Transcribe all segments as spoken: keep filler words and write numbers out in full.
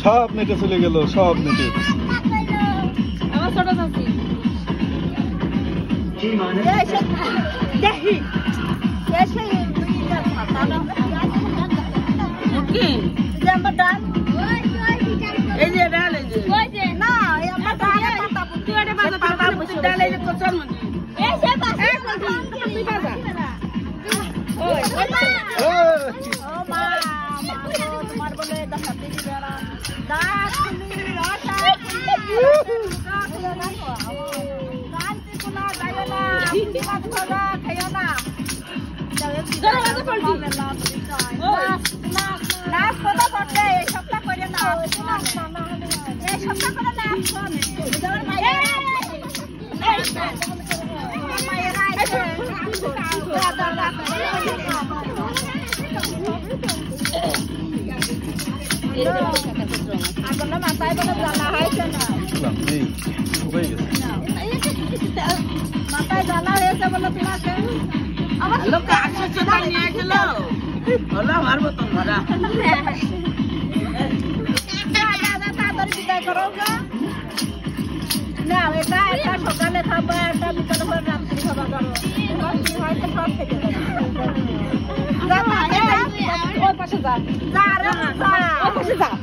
সব নেটে চলে গেল, সব নেটে। আমার ছোট চাচি দেখি এসে ডাল এই যে ডাল এই যে না আমার ডাল পাতা পুতি ওটা পাতা পাতা পুতি ডাল এই যে কোচন মনি এই সে পাতা তুই পাতা ওই ও মা তোমার বলে দশা তিন বেলা দাঁত খুলি রটা শান্তি কোনা যাইও না মাছ ভাজা খাইও না জরা বাজা পড়ছি না নাচ কথা করতে এই সবটা করে না এই সবটা করে না জোর মাইয়া এই মাইয়া আইছে দাদা দাদা আগলা মাথায় বলে জ্বালা হয়েছে না এই হয়ে গেছে মাথায় জ্বালা হয়েছে বলে তোমাকে আমার লোক আটশো টাকা নিয়ে গেল হলো আমার মতন ধরা তাড়াতাড়ি বিদায় করো না এটা এটা সকালে খাবো একটা বিকালে করে রাত্রি খাবার করো হয়তো সব খেতে ওই পাশে যা যা রে যা ওই পাশে যা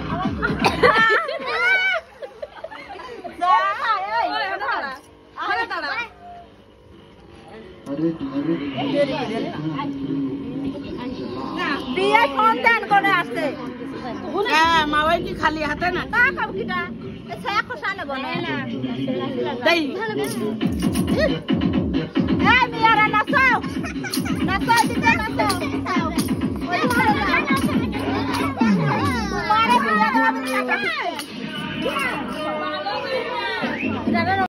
বিয়ে ফোন দেন করে আসছে হ্যাঁ মা ওই কি খালি হাতে না তা কাউ কিটা ছায়া খোসা নেব না দেই এই মিয়ারা নাচাও নাচাও দিতে নাচাও ওই মারে মারে বিয়ে